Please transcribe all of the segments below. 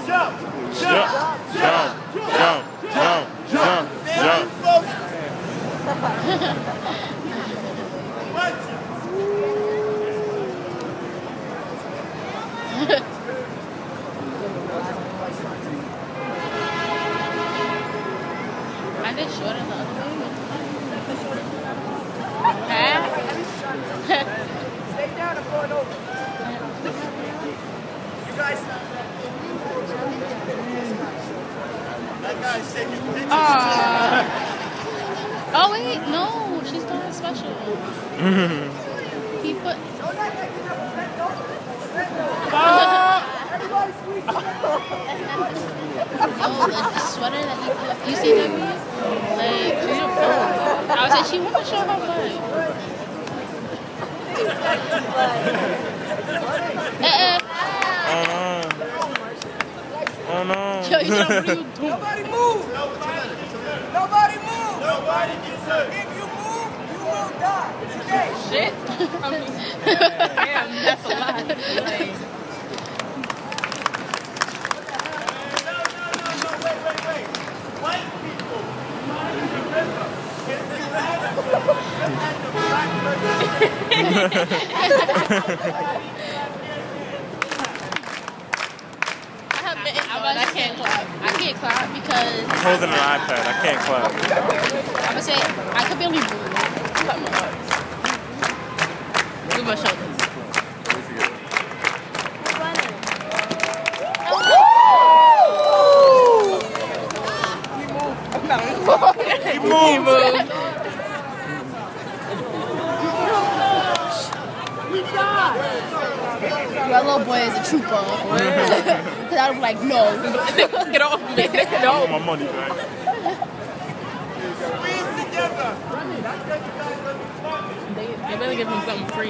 I did shorter the other way. Stay down and pull it over. You guys. That guy's taking pictures. Oh wait, no, she's going special. He put. Yo, the sweater that he put. You see that? Like beautiful. I was like, she wanna show her butt. Oh no. Yo, you know what are you doing? Nobody move. Nobody move. Nobody gets hurt. If you move, you will die. Today. Shit. Damn, that's a lot. Like, Wait. White people. Remember, if the black I can't clap. I can't clap because I'm holding an iPad. I can't clap. I'm gonna say I could barely move. Clap my arms. Move my shoulders. He moved. My little boy is a trooper. Because I'm like, no. Get off me. I want my money back. Squeeze together. They better give him something free.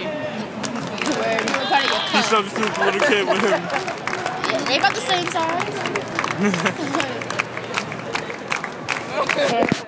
He substitutes the little kid with him. Yeah, they about the same size.